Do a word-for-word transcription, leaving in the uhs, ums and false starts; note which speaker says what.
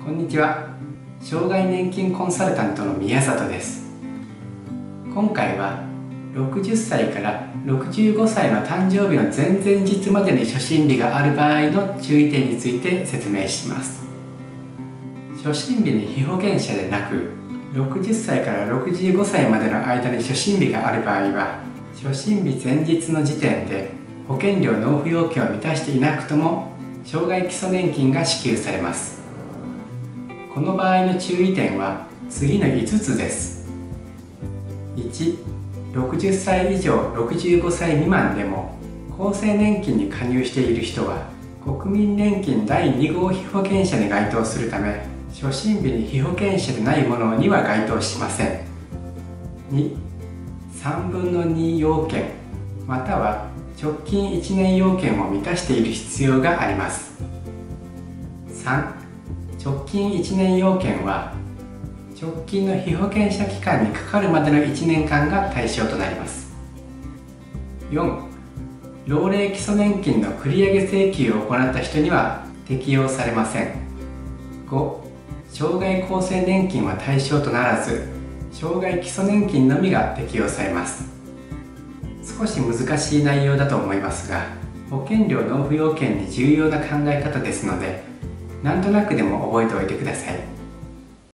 Speaker 1: こんにちは。障害年金コンサルタントの宮里です。今回はろくじゅっさいからろくじゅうごさいの誕生日の前々日までに初診日がある場合の注意点について説明します。初診日に被保険者でなく、ろくじゅっさいからろくじゅうごさいまでの間に初診日がある場合は、初診日前日の時点で保険料納付要件を満たしていなくとも障害基礎年金が支給されます。この場合の注意点は次のいつつです。いち、ろくじゅっさい以上ろくじゅうごさい未満でも厚生年金に加入している人は国民年金だいに号被保険者に該当するため、初診日に被保険者でないものには該当しません。に、さんぶんのに要件または直近いちねん要件を満たしている必要があります。さん、直近いちねん要件は直近の被保険者期間にかかるまでのいちねんかんが対象となります。よん、老齢基礎年金の繰上請求を行った人には適用されません。ご、障害厚生年金は対象とならず、障害基礎年金のみが適用されます。少し難しい内容だと思いますが、保険料納付要件に重要な考え方ですので、なんとなくでも覚えておいてください。